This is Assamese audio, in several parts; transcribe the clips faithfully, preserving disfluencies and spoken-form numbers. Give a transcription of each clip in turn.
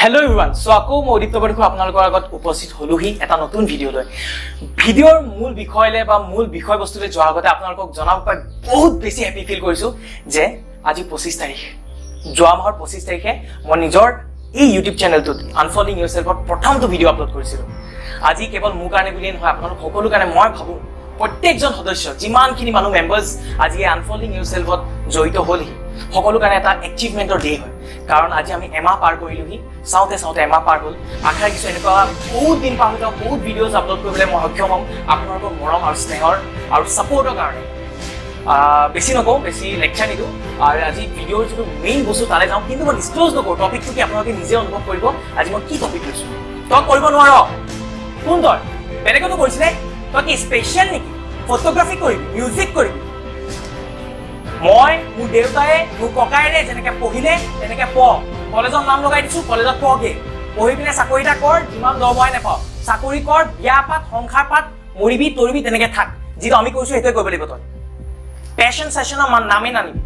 Hello everyone, so ako mo Uddipta Borthakur আপোনালোকৰ আগত উপস্থিত হলোহি এটা নতুন ভিডিও লৈ ভিডিওৰ মূল বিষয়লে বা মূল বিষয় বস্তুলে যোৱাৰ আগতে আপোনালোকক জনাব পাই বহুত বেছি হ্যাপি ফিল কৰিছো যে আজি পঁচিছ তাৰিখ যোৱা মাহৰ পঁচিছ তাৰিখে মই নিজৰ এই ইউটিউব চেনেলটোত আনফলিং ইউৰসেলফত প্ৰথমটো ভিডিও আপলোড কৰিছিলো আজি কেৱল মোৰ কাৰণে বুলি নহয় আপোনালোক সকলো কাৰণে মই ভাবো প্ৰত্যেকজন সদস্য যিমানখিনি মানুহ মেম্বাৰ্স আজি আনফলিং ইউৰসেলফত জড়িত হলি সকলো কাৰণে এটা এচিভমেন্টৰ ডে হয় কাৰণ আজি আমি এমাহ পাৰ কৰিলোহি সাউতে সাউতে এমাহ পাৰ হল আখাৰ কিছু এনেকুৱা বহুত দিন পাৰ হল বহুত ভিডিওস আপলোড কৰিবলৈ মই সক্ষম হ'ম আপোনালোকৰ মৰম আৰু স্নেহৰ আৰু সাপোৰ্টৰ কাৰণে বেছি নকওঁ বেছি লেকচাৰ নিদো আৰু আজি ভিডিওৰ যিটো মেইন বস্তু তালে যাওঁ কিন্তু মই ডিসক্লোজ নকৰোঁ টপিকটো কি আপোনালোকে নিজে অনুভৱ কৰিব আজি মই কি টপিক লৈছো তই কৰিব নোৱাৰ কোন তই বেলেগতো কৰিছিলে তই কি স্পেশাল নেকি ফটোগ্ৰাফি কৰিবি মিউজিক কৰিবি মই মোৰ দেউতায়ে মোৰ ককাইৰে যেনেকে পঢ়িলে তেনেকে প কলেজৰ নাম লগাই দিছো কলেজত পঢ়গে পঢ়ি পিনে চাকৰিটা কৰ যিমান দৰমহাই নাপাও চাকৰি কৰ বিয়া পাত সংসাৰ পাত মৰিবি তৰিবি তেনেকে থাক যিটো আমি কৈছো হেতু কৰিব লাগিব তই পেশন সেশনৰ মান নামে নানিবি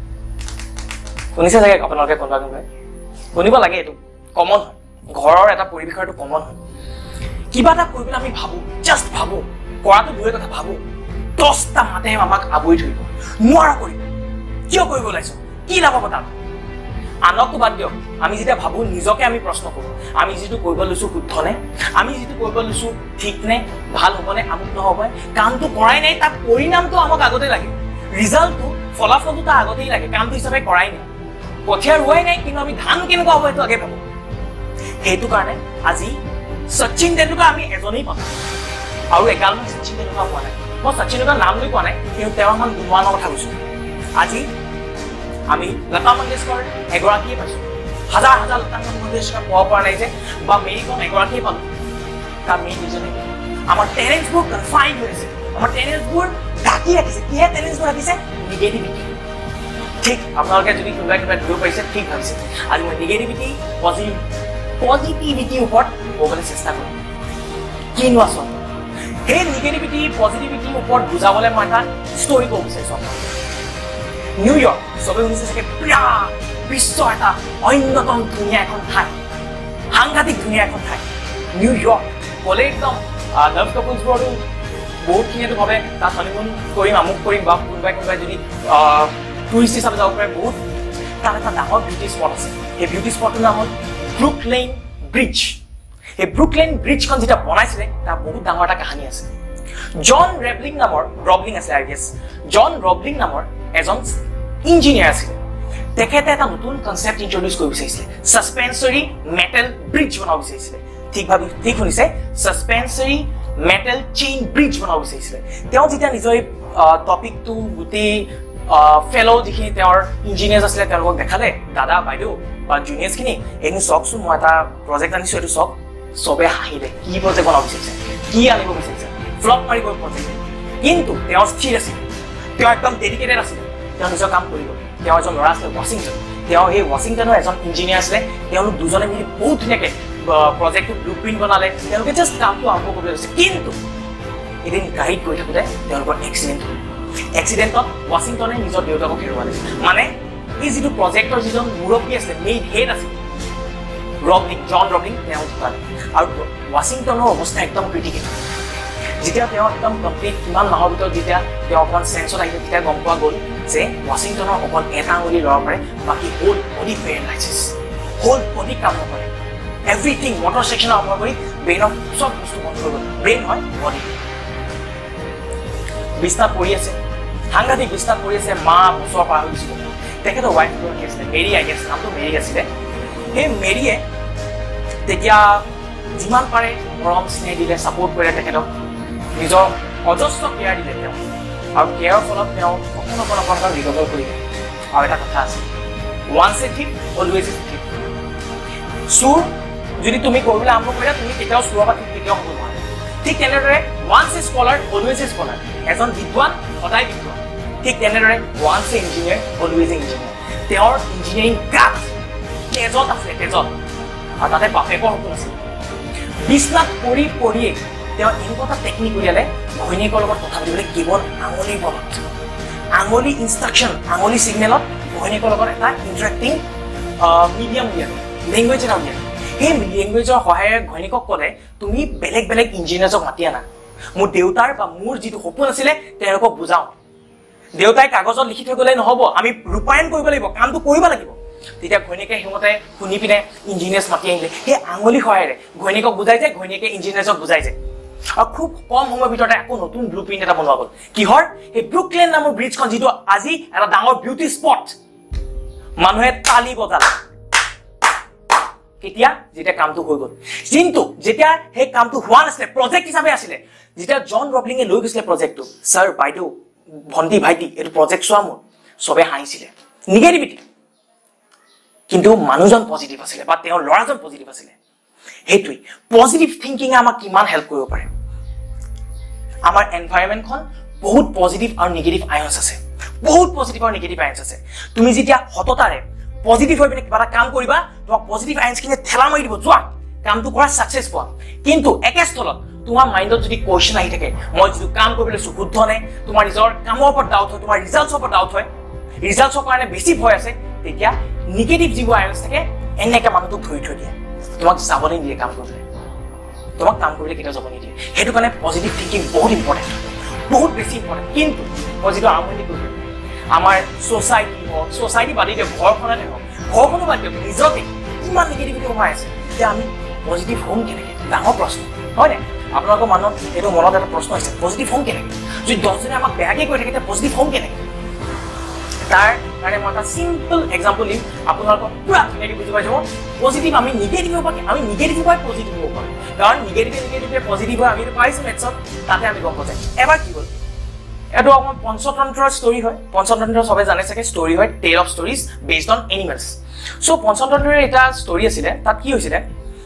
শুনিছে চাগে আপোনালোকে কোনবা কোনবা শুনিব লাগে এটো কমন হয় ঘৰৰ এটা পৰিবেশৰ এটো কমন হয় কিবা এটা কৰিবলৈ আমি ভাবো জাস্ট ভাবো কৰাটো দুই কথা ভাবো দহটা মাতে আমাক আবৰি ধৰিব নোৱাৰা কৰিব কিয় কৰিব লাইছো কি লাভ হ'ব তাৰ আনকটো বাদ দিয়ক আমি যেতিয়া ভাবো নিজকে আমি প্ৰশ্ন কৰো আমি যেটো কৰিব লৈছো শুদ্ধনে আমি যেটো কৰিব লৈছো ঠিক নে ভাল হ'বনে আমুক নহ'ব কামটো কৰাই নাই তাৰ পৰিণামটো আমাক আগতে লাগে ৰিজাল্টটো ফলাফলটো তাৰ আগতেই লাগে কামটো হিচাপে কৰাই নাই পথিয়া ৰুৱাই নাই কিন্তু আমি ধান কেনেকুৱা হ'ব এইটো আগে ভাবো সেইটো কাৰণে আজি সচিন তেণ্ডুলকাৰ আমি এজনেই পাম আৰু একালমান সচিন তেণ্ডুলকাৰ পোৱা নাই মই সচিনৰ নাম লৈ কোৱা নাই কিন্তু তেওঁৰ নাম গুণৱানৰ কথা কৈছো আজি আমি লতা মংগেশকৰ এগৰাকীয়ে পাইছো হাজাৰ হাজাৰ লতা মংগেশকৰ পোৱা পৰা নাই যে বা মেৰি কম এগৰাকীয়ে পালো তাৰ মেইন ৰিজনে আমাৰ টেলেণ্টবোৰ কনফাইন হৈছে আমাৰ টেলেণ্টবোৰ ঢাকি ৰাখিছে কি টেলেণ্টবোৰ ৰাখিছে নিগেটিভিটি ঠিক আপোনালোকে যদি কোনোবা কিবা ভিডিও পাইছে ঠিক ভাবিছে আজি মই নিগেটিভিটি পজিটিভ পজিটিভিটিৰ ওপৰত ক'বলৈ চেষ্টা কৰিম কিনো আছো এই নিগেটিভিটি পজিটিভিটিৰ ওপৰত বুজাবলৈ মই এটা ষ্টৰি ক'ব বিচাৰিছো নিউয়ৰ্ক সবে শুনিছে চাগে প্ৰিয়া বিশ্ব এটা অন্যতম ধুনীয়া এখন ঠাই সাংঘাতিক ধুনীয়া এখন ঠাই নিউয়ৰ্ক ক'লে একদম লাভ কাপলছবোৰো বহুতখিনিয়েতো ভাবে তাত হনিমুন কৰিম আমুক কৰিম বা কোনোবাই কোনোবাই যদি টুৰিষ্ট হিচাপে যাব পাৰে বহুত তাত এটা ডাঙৰ বিউটি স্পট আছে সেই বিউটি স্পটটোৰ নাম হ'ল ব্ৰুকলেন ব্ৰিজ এই ব্ৰুকলেন ব্ৰিজখন যেটা বনাইছিলে তাৰ বহুত ডাঙৰ এটা কাহিনী আছে জন ৰেবলিং নামৰ ৰবলিং আছে আই গেছ জন ৰবলিং নামৰ এজন ইঞ্জিনিয়াৰ আছিল তেখেতে এটা নতুন কনসেপ্ট ইন্ট্ৰোডিউস কৰিব বিচাৰিছিলে সাসপেনসৰি মেটেল ব্ৰিজ বনাব বিচাৰিছিলে ঠিক ভাবি ঠিক শুনিছে সাসপেনসৰি মেটেল চেইন ব্ৰিজ বনাব বিচাৰিছিলে তেওঁ যেতিয়া নিজৰ টপিকটো গুটি ফেলো যিখিনি তেওঁৰ ইঞ্জিনিয়াৰ্ছ আছিলে তেওঁলোকক দেখালে দাদা বাইদেউ বা জুনিয়ৰ্ছখিনি এনি চকছো মই এটা প্ৰজেক্ট আনিছো এইটো চক সবে হাঁহিলে কি প্ৰজেক্ট বনাব বিচাৰিছে কি আনিব বিচাৰিছে ফ্লপ মাৰিব প্ৰজেক্ট কিন্তু তেওঁ স্থিৰ আছিল তেওঁ একদম ডেডিকেটেড আছিল তেওঁ নিজৰ কাম কৰিব তেওঁ এজন ল'ৰা আছিল ৱাশ্বিংটন তেওঁ এই ৱাশ্বিংটনৰ এজন ইঞ্জিনিয়াৰ আছিলে তেওঁলোক দুজনে মিলি বহুত ধুনীয়াকৈ প্ৰজেক্টটো ব্লুপ্ৰিণ্ট বনালে তেওঁলোকে জাষ্ট কামটো আৰম্ভ কৰিবলৈ লৈছে কিন্তু এদিন গাড়ীত গৈ থাকোঁতে তেওঁলোকৰ এক্সিডেণ্ট হ'ল এক্সিডেণ্টত ৱাশ্বিংটনে নিজৰ দেউতাকক হেৰুৱালে মানে এই যিটো প্ৰজেক্টৰ যিজন মুৰব্বী আছিলে মেইন হেড আছিল ৰবলিং জন ৰবলিং তেওঁ ঢুকালে আৰু ৱাশ্বিংটনৰ অৱস্থা একদম ক্ৰিটিকেল যেতিয়া তেওঁ একদম কমপ্লিট কিমান মাহৰ ভিতৰত যেতিয়া তেওঁ অকণমান চেঞ্চত আহিলে তেতিয়া গম পোৱা গ'ল যে ৱাশ্বিংটনৰ অকল এটা আঙুলি ল'ব পাৰে বাকী whole body paralysis whole body কাম নকৰে এভৰিথিং মটৰ ছেকশ্যন আৰম্ভ কৰি ব্ৰেইনৰ চব বস্তু বন্ধ হৈ গ'ল ব্ৰেইন হয় বডি বিছনাত পৰি আছে সাংঘাতিক বিছনাত পৰি আছে মা বছৰ পাৰ হৈ গৈছিল তেখেতৰ ৱাইফ গৰাকী আছিলে মেৰী আই গেছ নামটো মেৰী আছিলে সেই মেৰীয়ে তেতিয়া যিমান পাৰে মৰম স্নেহ দিলে ছাপোৰ্ট কৰিলে তেখেতক নিজৰ অজস্ৰ কেয়াৰ দিলে তেওঁ আৰু কেয়াৰৰ ফলত তেওঁ অকণ অকণ অকণ অকণ ৰিকভাৰ কৰিলে আৰু এটা কথা আছে ওৱান্স এ থিপ অলৱেজ এ থিপ চুৰ যদি তুমি কৰিবলৈ আৰম্ভ কৰিলা তুমি কেতিয়াও চুৰৰ পৰা কেতিয়াও হ'ব নোৱাৰা ঠিক তেনেদৰে once a scholar always a scholar এজন বিদ্বান সদায় বিদ্বান ঠিক তেনেদৰে once a engineer always a engineer তেওঁৰ ইঞ্জিনিয়াৰিং গাত তেজত আছে তেজত আৰু তাতে বাপেকৰ সপোন আছিল বিছনাত পৰি পৰিয়ে তেওঁ এনেকুৱা এটা টেকনিক উলিয়ালে ঘৈণীয়েকৰ লগত কথা পাতিবলৈ কেৱল আঙুলিৰ বলত আঙুলি ইনষ্ট্ৰাকশ্যন আঙুলি চিগনেলত ঘৈণীয়েকৰ লগত এটা ইণ্টাৰেক্টিং মিডিয়াম উলিয়ালে লেংগুৱেজ এটা উলিয়ালে সেই লেংগুৱেজৰ সহায়েৰে ঘৈণীকক ক'লে তুমি বেলেগ বেলেগ ইঞ্জিনিয়াৰক মাতি আনা মোৰ দেউতাৰ বা মোৰ যিটো সপোন আছিলে তেওঁলোকক বুজাও দেউতাই কাগজত লিখি থৈ গ'লে নহ'ব আমি ৰূপায়ণ কৰিব লাগিব কামটো কৰিব লাগিব তেতিয়া ঘৈণীকে হিমতে শুনি পিনে ইঞ্জিনিয়াৰ্ছ মাতি আনিলে সেই আঙুলি সহায়েৰে ঘৈণীকক বুজাই যায় ঘৈণীকে ইঞ্জিনিয়াৰ্ছক বুজাই যায় আৰু খুব কম সময়ৰ ভিতৰতে আকৌ নতুন ব্লুপ্ৰিণ্ট এটা বনোৱা গ'ল কিহৰ সেই ব্ৰুকলেন নামৰ ব্ৰিজখন যিটো আজি এটা ডাঙৰ বিউটি স্পট মানুহে তালি বজালে কেতিয়া যেতিয়া কামটো হৈ গ'ল কিন্তু যেতিয়া সেই কামটো হোৱা নাছিলে প্ৰজেক্ট হিচাপে আছিলে যেতিয়া জন ৰবলিঙে লৈ গৈছিলে প্ৰজেক্টটো ছাৰ বাইদেউ ভণ্টি ভাইটি এইটো প্ৰজেক্ট চোৱা মোৰ চবে হাঁহিছিলে নিগেটিভিটি কিন্তু মানুহজন পজিটিভ আছিলে বা তেওঁৰ ল'ৰাজন পজিটিভ আছিলে সেইটোৱেই পজিটিভ থিংকিঙে আমাক কিমান হেল্প কৰিব পাৰে আমাৰ এনভাইৰনমেণ্টখন বহুত পজিটিভ আৰু নিগেটিভ আয়নছ আছে বহুত পজিটিভ আৰু নিগেটিভ আয়নছ আছে তুমি যেতিয়া সততাৰে পজিটিভ হৈ পিনে কিবা এটা কাম কৰিবা তোমাক পজিটিভ আয়নছখিনিয়ে ঠেলা মাৰি দিব যোৱা কামটো কৰা ছাকচেছ পোৱা কিন্তু একে স্থলত তোমাৰ মাইণ্ডত যদি কোৱেশ্যন আহি থাকে মই যিটো কাম কৰিব লৈছো শুদ্ধ নে তোমাৰ নিজৰ কামৰ ওপৰত ডাউট হয় তোমাৰ ৰিজাল্টছৰ ওপৰত ডাউট হয় ৰিজাল্টছৰ কাৰণে বেছি ভয় আছে তেতিয়া নিগেটিভ যিবোৰ আয়নছ থাকে এনেকৈ মানুহটোক ধৰি থৈ দিয়ে তোমাক যাবলৈ নিদিয়ে কাম কৰিবলৈ তোমাক কাম কৰিবলৈ কেতিয়াও যাব নিদিয়ে সেইটো কাৰণে পজিটিভ থিংকিং বহুত ইম্পৰ্টেণ্ট বহুত বেছি ইম্পৰ্টেণ্ট কিন্তু মই যিটো আৰম্ভণি কৰিলোঁ আমাৰ ছ'চাইটি হওক ছ'চাইটি বাদ দিয়ক ঘৰখনতে হওক ঘৰখনো বাদ দিয়ক নিজকে কিমান নিগেটিভিটি সোমাই আছে যে আমি পজিটিভ হ'ম কেনেকৈ ডাঙৰ প্ৰশ্ন হয়নে আপোনালোকৰ মনত এইটো মনত এটা প্ৰশ্ন হৈছে পজিটিভ হ'ম কেনেকৈ যদি দহজনে আমাক বেয়াকৈ কৈ থাকে তেতিয়া পজিটিভ হ'ম কেনেকৈ তাৰ কাৰণে মই এটা চিম্পল এক্সাম্পল দিম আপোনালোকক পুৰা ধুনীয়াকৈ বুজি পাই যাব পজিটিভ আমি নিগেটিভ হ'ব পাৰি আমি নিগেটিভ হৈ পজিটিভ হ'ব পাৰোঁ কাৰণ নিগেটিভে নিগেটিভে পজিটিভ হৈ আমি পাইছোঁ মেথছত তাতে আমি গম পোৱা যায় এবাৰ কি হ'ল এইটো অকণমান পঞ্চতন্ত্ৰৰ ষ্টৰি হয় পঞ্চতন্ত্ৰ চবে জানে চাগে ষ্টৰি হয় tell of stories based on animals so' পঞ্চতন্ত্ৰৰ এটা ষ্টৰি আছিলে তাত কি হৈছিলে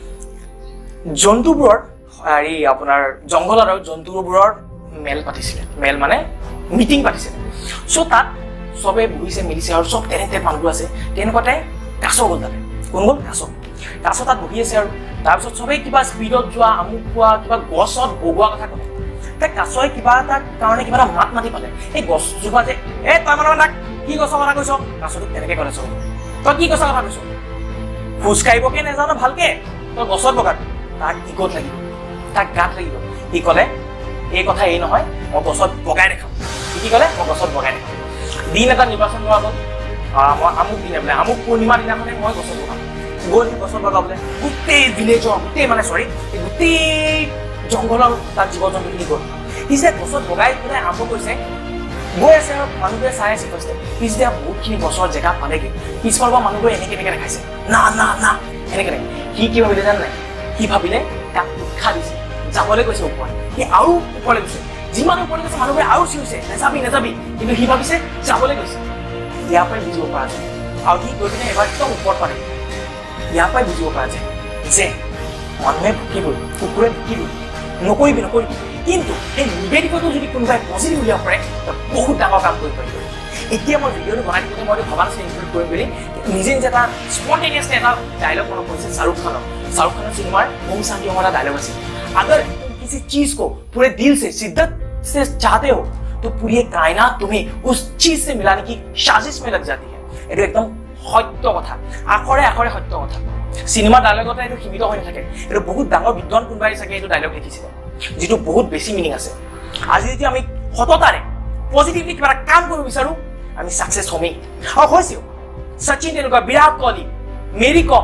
জন্তুবোৰৰ হেৰি আপোনাৰ জংঘলত আৰু জন্তুবোৰৰ মেল পাতিছিলে মেল মানে মিটিং পাতিছিলে চ' তাত চবে বহিছে মিলিছে আৰু চব তেনে তেনে মানুহবোৰ আছে তেনেকুৱাতে কাছ গ'ল তাতে কোন গ'ল কাছ কাছ তাত বহি আছে আৰু তাৰপিছত চবেই কিবা স্পীডত যোৱা আমুক পোৱা কিবা গছত বগোৱা কথা ক'লে তাই কাছই কিবা এটা কাৰণে কিবা এটা মাত মাতি পালে এই গছজোপা যে এই তই মানে তাক কি গছৰ কথা কৈছ কাছটোক তেনেকৈ ক'লে চব তই কি গছৰ কথা কৈছ খোজ কাঢ়িবকে নাজানো ভালকে তই গছত বগাবি তাক ইগত লাগিব তাক গাত লাগিব সি ক'লে এই কথা এই নহয় মই গছত বগাই দেখাম সি কি ক'লে মই গছত বগাই দেখাম দিন এটা নিৰ্বাচন কৰা হ'ল মই আমুক দিনে বোলে আমুক পূৰ্ণিমা দিনাখনে মই গছত বগাম গ'ল সি গছত বগাবলৈ গোটেই ভিলেজৰ গোটেই মানে চৰি গোটেই জংঘলৰ তাত জীৱ জন্তুখিনি গ'ল সি যে গছত বগাই পেলাই আৰম্ভ কৰিছে গৈ আছে আৰু মানুহবোৰে চাই আছে কৈছে সি যেতিয়া বহুতখিনি গছৰ জেগা পালেগৈ পিছফালৰ পৰা মানুহবোৰে এনেকৈ এনেকৈ দেখাইছে না না না এনেকৈ সি কি ভাবিলে জানে নাই সি ভাবিলে তাক উৎসাহ দিছে যাবলৈ গৈছে ওপৰত সি আৰু ওপৰলৈ গৈছে যিমান ওপৰলৈ গৈছে মানুহবোৰে আৰু চিঞৰিছে নেযাবি নেযাবি কিন্তু সি ভাবিছে যাবলৈ গৈছে ইয়াৰ পৰাই বুজিব পৰা যায় আৰু সি গৈ পিনে এবাৰ একদম ওপৰত পাৰে ইয়াৰ পৰাই বুজিব পৰা যায় যে মানুহে ভুকিবই কুকুৰে ভুকিবই নকৰিবি নকৰিবি কিন্তু সেই নিগেটিভটো যদি কোনোবাই পজিটিভ উলিয়াব পাৰে বহুত ডাঙৰ কাম কৰিব পাৰিব এতিয়া মই ভিডিঅ'টো বনাই থাকোঁতে মই ভবা নাছিলোঁ ইনক্লুড কৰিম বুলি নিজে নিজে এটা স্পণ্টেনিয়াছলি এটা ডায়লগ মনত পৰিছে শ্বাহৰুখ খানৰ শ্বাহৰুখ খানৰ চিনেমাৰ ওম শান্তি ওম এটা ডায়লগ আছিল अगर तुम किसी चीज को पूरे दिल से शिद्दत से चाहते हो तो पूरी कायनात तुम्हें उस चीज से मिलाने की साजिश में लग जाती है ये एकदम सत्य कथा आखरे आखरे सत्य कथा सिनेमा डायलगते ये सीमित हो नाथे ये बहुत डाঙर विद्वान कोनबाई सके ये डायलग लिखिছিল যেটো বহুত বেছি মিনিং আছে আজি যদি আমি সততাৰে পজিটিভলি কিবা কাম কৰিব বিচাৰো আমি সাকসেস হমেই আৰু হৈছেও সচিন তেণ্ডুলকাৰ বিৰাট কোহলি মেৰী কম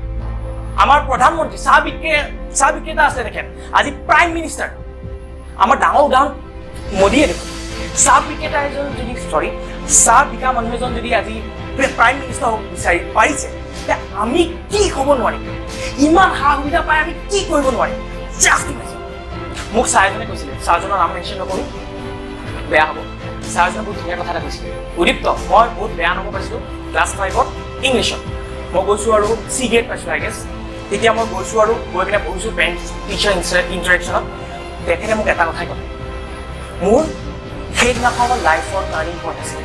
আমাৰ প্ৰধানমন্ত্ৰী চাহ বিক্ৰে চাহ বিক্ৰেতা আছে দেখেন আজি প্ৰাইম মিনিষ্টাৰ আমাৰ ডাঙৰ উদাহৰণ মোদীয়ে দেখোন চাহ বিক্ৰেতা এজন যদি সৰি চাহ বিকা মানুহ এজন যদি আজি প্ৰাইম মিনিষ্টাৰ হ'ব বিচাৰি পাৰিছে তে আমি কি হ'ব নোৱাৰিম ইমান সা সুবিধা পাই আমি কি কৰিব নোৱাৰিম জাষ্ট মোক চাহজনে কৈছিলে চাহজনৰ নাম মেনশ্যন নকৰোঁ বেয়া হ'ব চাহজনে বহুত ধুনীয়া কথা এটা কৈছিলে উদীপ্ত মই বহুত বেয়া নম্বৰ পাইছিলোঁ ক্লাছ ফাইভত ইংলিছত মই গৈছোঁ আৰু চি গ্ৰেড পাইছোঁ আই গেছ তেতিয়া মই গৈছোঁ আৰু গৈ কিনে বহিছোঁ পেৰেণ্টছ টিচাৰ ইণ্টাৰেকশ্যনত তেখেতে মোক এটা কথাই ক'লে মোৰ সেইদিনাখন মোৰ লাইফৰ টাৰ্ণিং পইণ্ট আছিলে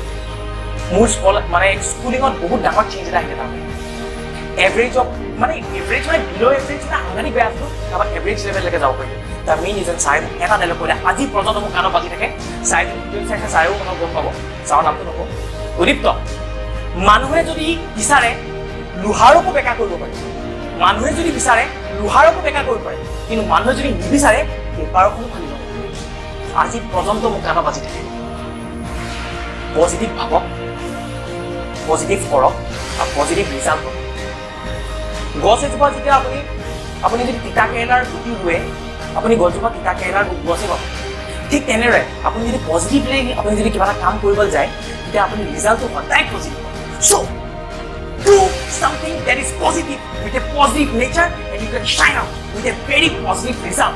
মোৰ স্কুল মানে স্কুলিঙত বহুত ডাঙৰ চেঞ্জ এটা আহিলে তাৰমানে এভাৰেজক মানে এভাৰেজ মানে বিল' এভাৰেজ মানে সাংঘাতিক বেয়া আছিলোঁ তাৰপৰা এভাৰেজ লেভেললৈকে যাব পাৰিলোঁ তাৰ মেইন ৰিজন চাই এটা ডাইলগ কৰিলে আজি পৰ্যন্ত মোক কাণত বাজি থাকে চাই যদি চাইছে চায়ো মনত গম পাব চাওঁ নামটো নকওঁ উদীপ্ত মানুহে যদি বিচাৰে লোহাৰকো বেকা কৰিব পাৰে মানুহে যদি বিচাৰে লোহাৰকো বেকাৰ কৰিব পাৰে কিন্তু মানুহে যদি নিবিচাৰে পেপাৰখনো ফালিব নোৱাৰে আজি পৰ্যন্ত মোক গানা বাজি থাকে পজিটিভ ভাবক পজিটিভ কৰক আৰু পজিটিভ ৰিজাল্ট পাব গছ এজোপা যেতিয়া আপুনি আপুনি যদি তিতা কেৰেলাৰ গুটি ৰুৱে আপুনি গছজোপা তিতা কেৰেলাৰ গছে পাব ঠিক তেনেদৰে আপুনি যদি পজিটিভলি আপুনি যদি কিবা এটা কাম কৰিবলৈ যায় তেতিয়া আপুনি ৰিজাল্টটো সদায় positive so do something that is positive with a positive nature and you can shine out with a very positive result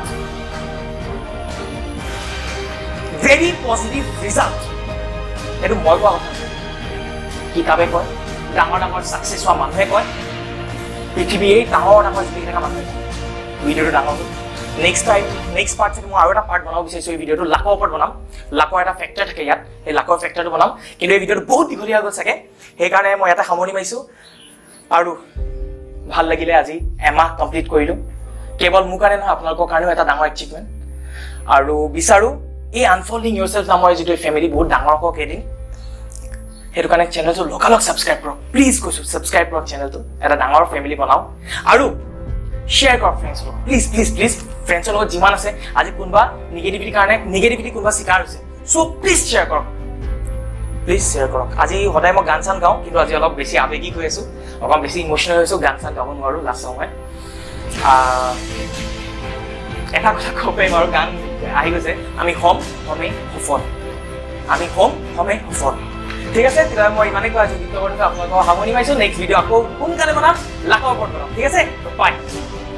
very positive result etu moi koa kotha kitabe koy dangor dangor success hoa manhe koy পৃথিৱী এই ডাঙৰ ডাঙৰ যিকেইটা মানুহ ভিডিঅ'টো ডাঙৰ নেক্সট টাইম নেক্সট পাৰ্ট থেকে মই আৰু এটা পাৰ্ট বনাব বিচাৰিছোঁ এই ভিডিঅ'টো লাখৰ ওপৰত বনাম লাখৰ এটা ফেক্টৰ থাকে ইয়াত এই লাখৰ ফেক্টৰটো বনাম কিন্তু এই ভিডিঅ'টো বহুত দীঘলীয়া হৈ গ'ল চাগে সেইকাৰণে মই এটা সামৰণি মাৰিছোঁ আৰু ভাল লাগিলে আজি এমাহ কমপ্লিট কৰিলোঁ কেৱল মোৰ কাৰণে নহয় আপোনালোকৰ কাৰণেও এটা ডাঙৰ এচিভমেণ্ট আৰু বিচাৰোঁ এই আনফল্ডিং ইয়ৰছেল্ফ নামৰ যিটো ফেমিলি বহুত ডাঙৰ হওক এদিন সেইটো কাৰণে চেনেলটো লগালগ সাবস্ক্ৰাইব কৰক প্লিজ কৈছো সাবস্ক্ৰাইব কৰক চেনেলটো এটা ডাঙৰ ফেমিলি বনাও আৰু শ্বেয়াৰ কৰক ফ্ৰেণ্ডছ লগত প্লিজ প্লিজ প্লিজ ফ্ৰেণ্ডছৰ লগত যিমান আছে আজি কোনবা নিগেটিভিটিৰ কাৰণে নিগেটিভিটি কোনবা শিকাৰ হৈছে সো প্লিজ শ্বেয়াৰ কৰক প্লিজ শ্বেয়াৰ কৰক আজি সদায় মই গান চান গাওঁ কিন্তু আজি অলপ বেছি আবেগিক হৈ আছো অলপ বেছি ইমোশনেল হৈছো গান চান গাব নোৱাৰো লাষ্ট সময় এটা কথা ক'ব আৰু গান আহি গৈছে আমি হম হমে সফল আমি হম হমে সফল ঠিক আছে তেতিয়া মই ইমানে কৈ আছো ভিডিঅ'টো আপোনালোকক সামৰণি মাৰিছো নেক্সট ভিডিঅ' আকৌ সোনকালে বনাম লাখৰ ওপৰত বনাম ঠিক আছে বাই